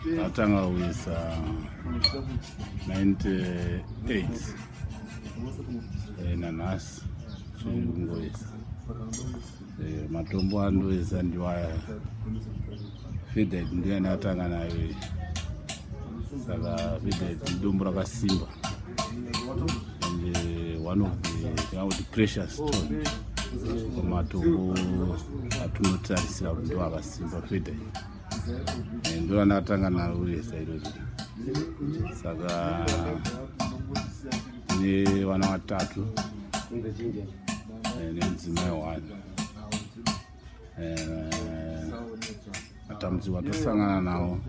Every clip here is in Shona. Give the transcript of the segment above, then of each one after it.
Atanga with 98 nanasi chirungoisa matombo andoisa ndiwaya fided ndiye natanga nayo saka fided idombo rakasimba and one of the precious stone matombo atunotarisira kuti ndo akasimba fided ndo anatanga nayo sairozvo saka ne vana vatatu nemudzimai 1 matambudziko atosangana nawo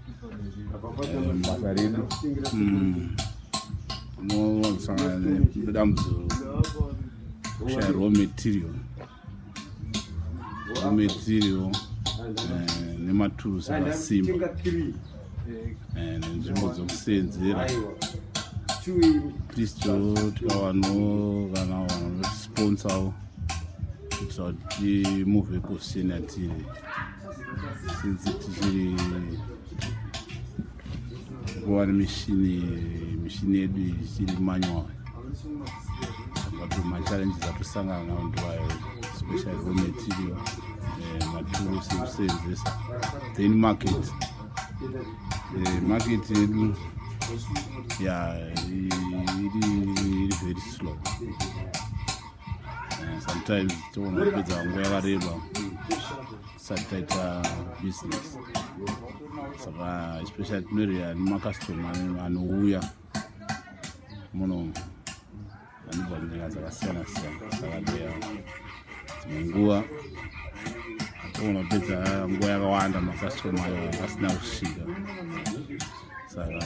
basa redu unosangana nedambudziko kushaya raw material nematulusi akasimba nenzvimbo dzokusenzera kristu tikavano kana vanotisponsawo kuitira kuti timuvhe position yatiri since tichiri kuva nemishini yedu ichiri manual but machallenges atosangana nawo ndiwayo especially raw material matulusi ekusenzesa then market yedu iri very slow. Sometimes toona kupedza nguva yakareba sataita business saka especially tinorea nemakastoma anouya muno anobva nyaya dzakasiyana siyana saka dzimwe nguva toona kupedza nguva yakawanda makastoma ayo asina kusvika saka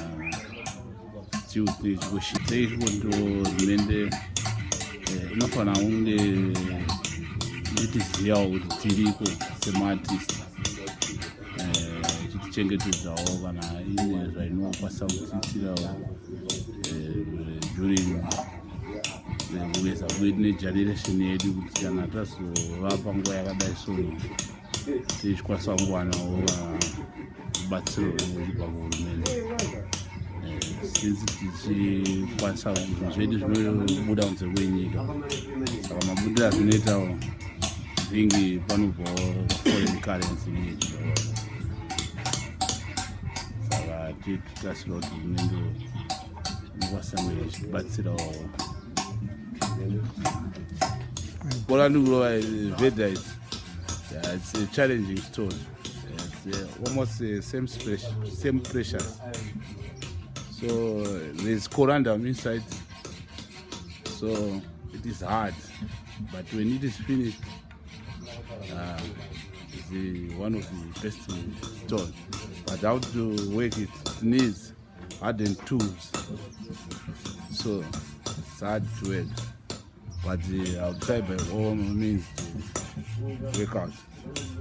chikushiteikondo hurumende inofanira kunge ichitizivawo kuti tiriko semaartist ichitichengetedzawo kana ine zvainokwanisa kutiitirawo during kuveza kwedu negeneration yedu kuti kana tazova panguva yakadai sono tichikwanisa kungowanawo rubatsiro runobva kuhurumende since tichikwanisa zvinhu zvedu zvinobuda kunze kwenyika saka mabudiro azvinoitawo vingi panobvawo foreign currency nechidola saka titasira kuti zvinenge inokwasange ichibatsirawo Polandugurova Vedite. It's a challenging story. It's almost the same pressures. So there's corundum inside. So it is hard. But when it is finished, it's one of the best stones. But how to work it needs hardened tools. So it's hard to work. But I'll try by all means to work out.